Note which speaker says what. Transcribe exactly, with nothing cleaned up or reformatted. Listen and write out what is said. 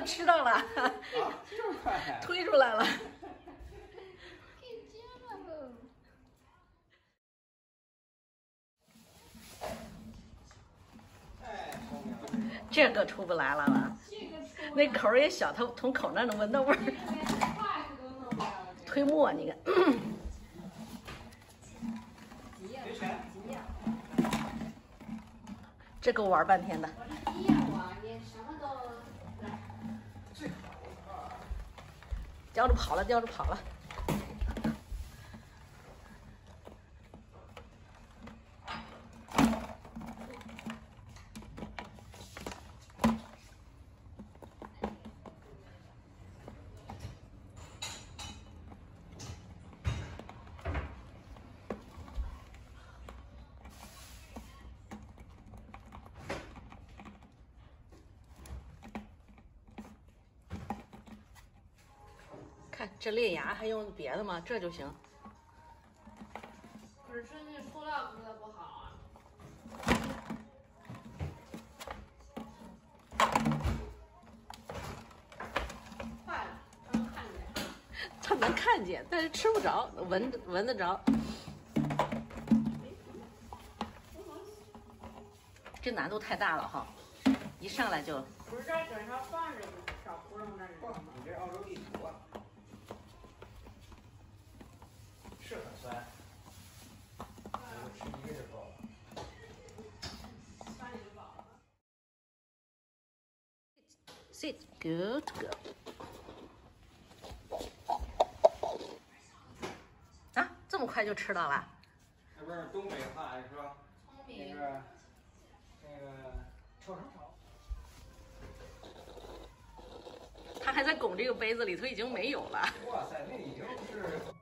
Speaker 1: 吃到了，
Speaker 2: 啊，这么快？
Speaker 1: 推出来了。
Speaker 2: 太聪明了。
Speaker 1: 这个出不来了吧？那口儿也小，它从口那能闻到味儿。推磨，你看。
Speaker 2: 谁钱？
Speaker 1: 这够玩半天的。
Speaker 3: 我这一样啊，你什么都来。
Speaker 2: 这好啊！
Speaker 1: 叼着跑了，叼着跑了。看这裂牙还用别的吗？这就行。
Speaker 3: 可是那塑料做的不好啊。坏了，能看见。
Speaker 1: 它能看见，但是吃不着，闻闻得着。这难度太大了哈，一上来就。
Speaker 3: 不是这搁上放着小窟窿那里
Speaker 2: 放你这澳洲地图啊，是很酸，我吃一个就够了。
Speaker 3: 酸里就饱了。
Speaker 1: Sit, good, good。啊，这么快就吃到了？
Speaker 2: 这不是东北话是说
Speaker 3: 聪明。
Speaker 2: 那个那个臭成炒。
Speaker 1: 他还在拱这个杯子里头已经没有了。
Speaker 2: 哇塞，那已经是。